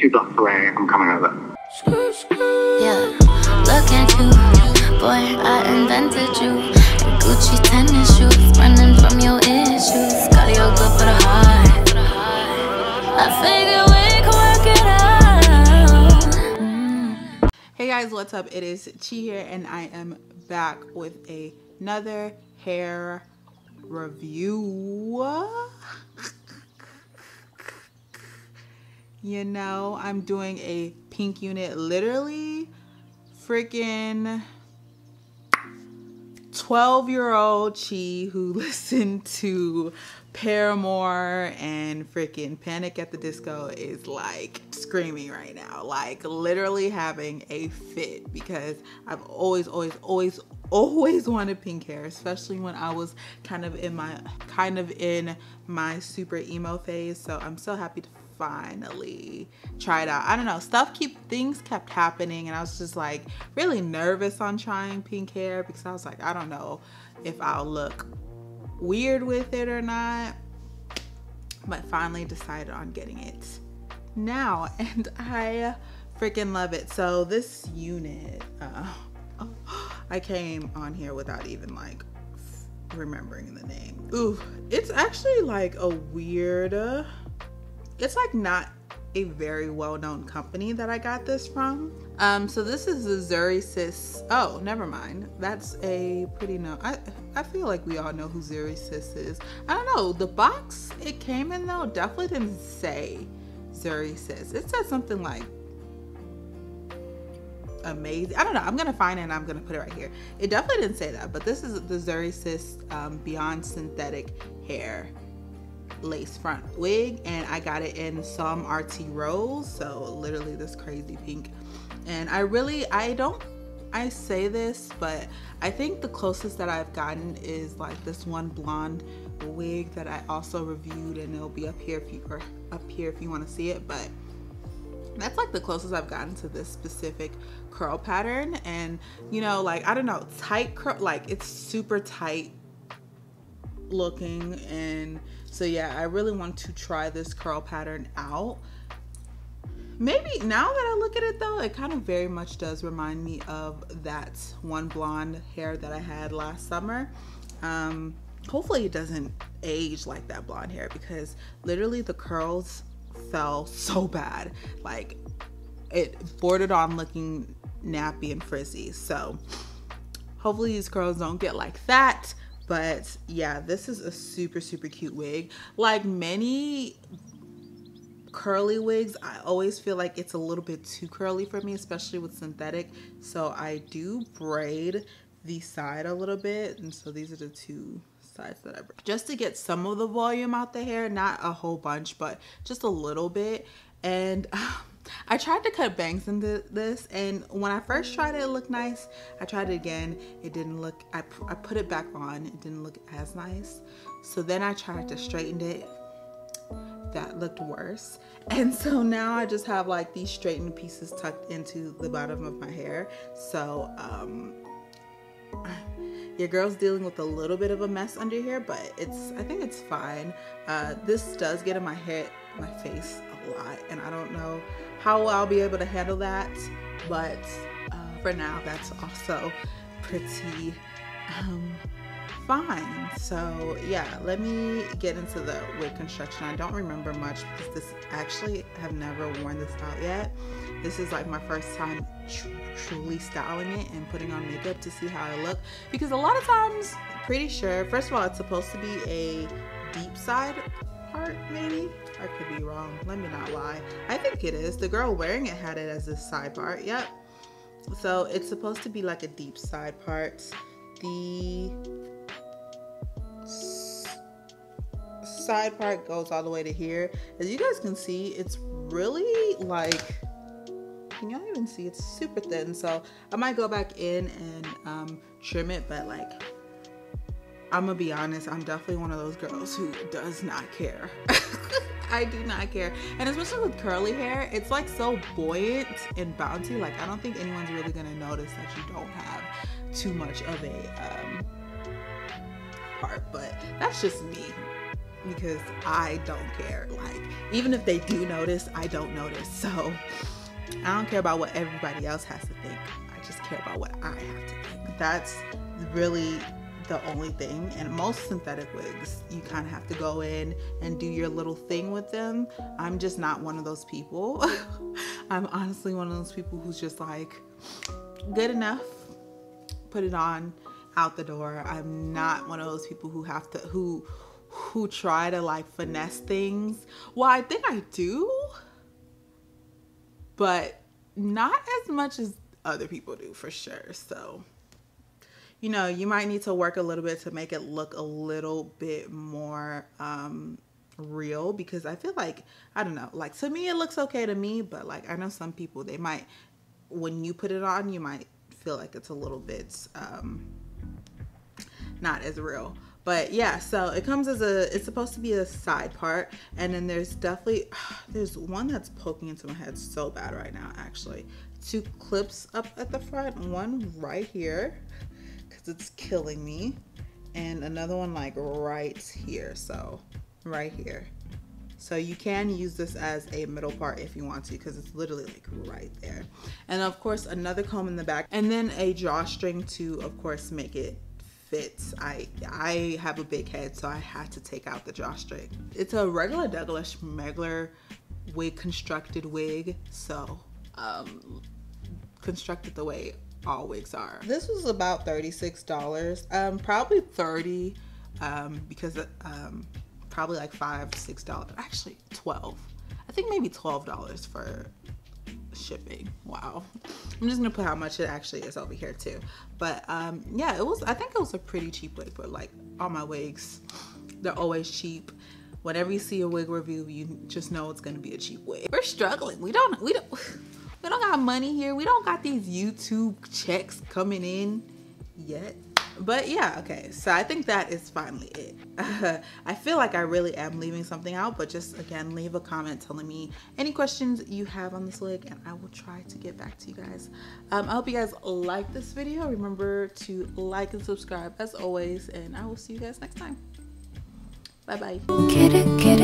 2 blocks away. I'm coming over. Yeah, look at you, boy, I invented you. Gucci tennis shoes, running from your issues. Cardio good for the heart. I figure we can work it out. Hey guys, what's up? It is Chi here, and I am back with another hair review. You know, I'm doing a pink unit, literally freaking 12-year-old Chi who listened to Paramore and freaking Panic at the Disco is like screaming right now, like literally having a fit, because I've always wanted pink hair, especially when I was kind of in my super emo phase. So I'm so happy to finally try it out. I don't know, things kept happening, and I was just like really nervous on trying pink hair because I was like, I don't know if I'll look weird with it or not, but finally decided on getting it now, and I freaking love it. So this unit, I came on here without even like remembering the name. Ooh, it's actually like a weird, it's like not a very well-known company that I got this from. So this is the Zuri Sis. Oh, never mind. That's a pretty known. I feel like we all know who Zuri Sis is. I don't know. The box it came in though definitely didn't say Zuri Sis. It said something like amazing. I don't know. I'm gonna find it and I'm gonna put it right here. It definitely didn't say that, but this is the Zuri Sis Beyond Synthetic Hair lace front wig, and I got it in some RT Rose, so literally this crazy pink. And I say this, but I think the closest that I've gotten is like this one blonde wig that I also reviewed, and it'll be up here if you want to see it, but that's like the closest I've gotten to this specific curl pattern. And you know, like, I don't know, tight curl, like it's super tight looking. And so yeah, I really want to try this curl pattern out. Maybe now that I look at it though, it kind of very much does remind me of that one blonde hair that I had last summer. Hopefully it doesn't age like that blonde hair, because literally the curls fell so bad, like it bordered on looking nappy and frizzy. So hopefully these curls don't get like that. But yeah, this is a super cute wig. Like many curly wigs, I always feel like it's a little bit too curly for me, especially with synthetic. So I do braid the side a little bit, and so these are the two sides that I braid, just to get some of the volume out the hair, not a whole bunch, but just a little bit. And I tried to cut bangs into this, and when I first tried it, it looked nice. I tried it again, it didn't look, I put it back on, it didn't look as nice. So then I tried to straighten it, that looked worse. And so now I just have like these straightened pieces tucked into the bottom of my hair. So your girl's dealing with a little bit of a mess under here, but I think it's fine. This does get in my face a lot, and I don't know how I'll be able to handle that, but for now that's also pretty fine. So yeah, let me get into the wig construction. I don't remember much because this actually have never worn this out yet. This is like my first time truly styling it and putting on makeup to see how I look, because a lot of times, pretty sure, first of all, it's supposed to be a deep side part, maybe. I could be wrong, let me not lie. I think it is. The girl wearing it had it as a side part. Yep. So it's supposed to be like a deep side part. The side part goes all the way to here. As you guys can see, it's really like, can y'all even see? It's super thin. So I might go back in and trim it, but like, I'm gonna be honest, I'm definitely one of those girls who does not care. I do not care. And especially with curly hair, it's like so buoyant and bouncy. Like, I don't think anyone's really gonna notice that you don't have too much of a part, but that's just me. because I don't care. Like, even if they do notice, I don't notice. So I don't care about what everybody else has to think. I just care about what I have to think. That's really the only thing. And most synthetic wigs, you kind of have to go in and do your little thing with them. I'm just not one of those people. I'm honestly one of those people who's just like, good enough, put it on, out the door. I'm not one of those people who have to who try to like finesse things. Well, I think I do, but not as much as other people do, for sure. So, you know, you might need to work a little bit to make it look a little bit more real, because I feel like, I don't know, like to me it looks okay to me, but like I know some people, they might, when you put it on, you might feel like it's a little bit not as real. But yeah, so it comes as it's supposed to be a side part, and then there's definitely, there's one that's poking into my head so bad right now, actually. 2 clips up at the front, one right here, because it's killing me, and another one like right here, so right here. So you can use this as a middle part if you want to, because it's literally like right there. And of course, another comb in the back, and then a drawstring to, of course, make it fits. I have a big head, so I had to take out the drawstring. It's a regular Douglas Schmegler wig, constructed wig, so constructed the way all wigs are. This was about $36, probably $30, because probably like $5 to $6, actually $12. I think maybe $12 for shipping. Wow. I'm just gonna put how much it actually is over here too. But yeah, it was, I think it was a pretty cheap wig, but like all my wigs, they're always cheap. Whenever you see a wig review, you just know it's gonna be a cheap wig. We're struggling. We don't got money here. We don't got these YouTube checks coming in yet. But yeah, okay, so I think that is finally it. I feel like I really am leaving something out, but just again, leave a comment telling me any questions you have on this wig, and I will try to get back to you guys. I hope you guys like this video. Remember to like and subscribe as always, and I will see you guys next time. Bye bye.